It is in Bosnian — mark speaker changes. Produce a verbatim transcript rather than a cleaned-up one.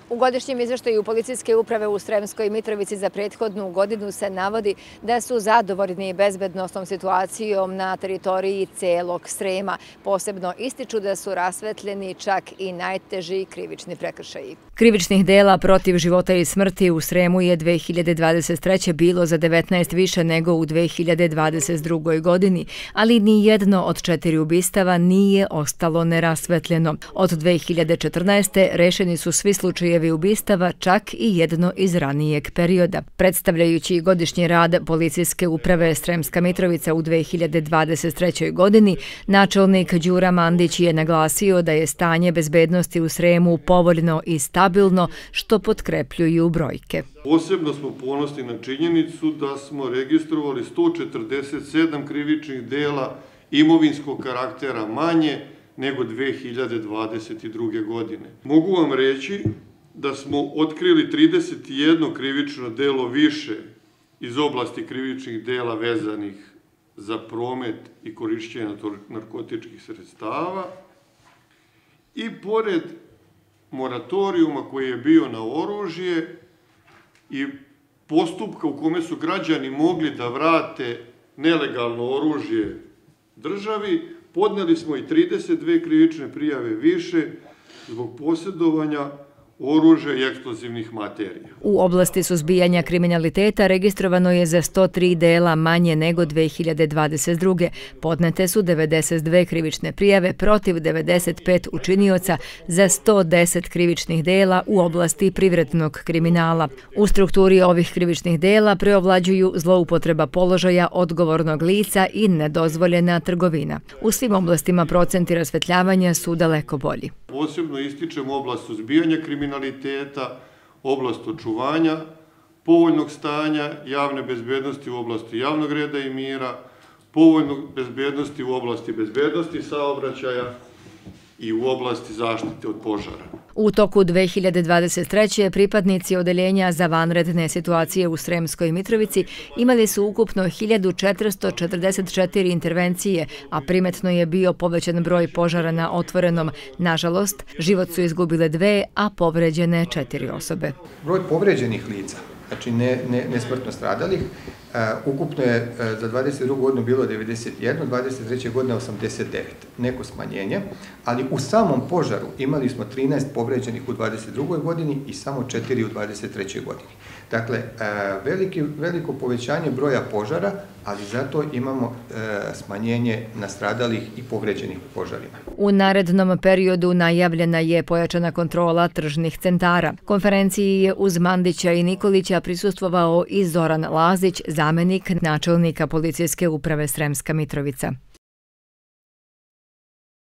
Speaker 1: U godišnjem izveštaju Policijske uprave u Sremskoj Mitrovici za prethodnu godinu se navodi da su zadovoljni bezbednosnom situacijom na teritoriji celog Srema. Posebno ističu da su rasvetljeni čak i najteži krivični prekršaji. Krivičnih dela protiv života i smrti u Sremu je dve hiljade dvadeset treće. bilo za devetnaest više nego u dve hiljade dvadeset drugoj. godini, ali ni jedno od četiri ubistava nije ostalo nerasvetljeno. Od dve hiljade četrnaeste. rešeni su svi slučajevi ubistava, čak i jedno iz ranijeg perioda. Predstavljajući godišnji rad Policijske uprave Sremska Mitrovica u dve hiljade dvadeset trećoj. godini, načelnik Đura Mandić je naglasio da je stanje bezbednosti u Sremu povoljno i stabilno, što potkrepljuju brojke.
Speaker 2: Posebno smo ponosni na činjenicu da smo registrovali sto četrdeset sedam krivičnih dela imovinskog karaktera manje nego dve hiljade dvadeset druge. godine. Mogu vam reći da smo otkrili trideset jedno krivično delo više iz oblasti krivičnih dela vezanih za promet i korišćenje narkotičkih sredstava i pored moratorijuma koji je bio na oružje i postupka u kome su građani mogli da vrate nelegalno oružje državi, podneli smo i trideset dve krivične prijave više zbog posjedovanja oružja i eksplozivnih materija.
Speaker 1: U oblasti suzbijanja kriminaliteta registrovano je za sto tri dela manje nego dve hiljade dvadeset druge. Podnete su devedeset dve krivične prijave protiv devedeset pet učinioca za sto deset krivičnih dela u oblasti privrednog kriminala. U strukturi ovih krivičnih dela preovlađuju zloupotreba položaja odgovornog lica i nedozvoljena trgovina. U svim oblastima procenti rasvetljavanja su daleko bolji.
Speaker 2: Posebno ističemo oblast suzbijanja kriminaliteta, oblast očuvanja, povoljnog stanja javne bezbednosti u oblasti javnog reda i mira, povoljnog bezbednosti u oblasti bezbednosti saobraćaja i u oblasti zaštite od požara.
Speaker 1: U toku dve hiljade dvadeset treće. pripadnici Odeljenja za vanredne situacije u Sremskoj Mitrovici imali su ukupno hiljadu četiristo četrdeset četiri intervencije, a primetno je bio povećan broj požara na otvorenom. Nažalost, život su izgubile dve, a povređene četiri osobe.
Speaker 3: Broj povređenih lica, znači ne, ne, ne smrtno stradalih, Uh, ukupno je uh, za dvadeset drugu. godinu bilo devedeset jedno, dvadeset treće. godine osamdeset devet, neko smanjenje, ali u samom požaru imali smo trinaest povređenih u dvadeset drugoj. godini i samo četiri u dvadeset trećoj. godini. Dakle, uh, veliki, veliko povećanje broja požara, ali zato imamo uh, smanjenje nastradalih i povređenih u požarima.
Speaker 1: U narednom periodu najavljena je pojačana kontrola tržnih centara. Konferenciji je uz Mandića i Nikolića prisustvovao i Zoran Lazić, zamenik načelnika Policijske uprave Sremska Mitrovica.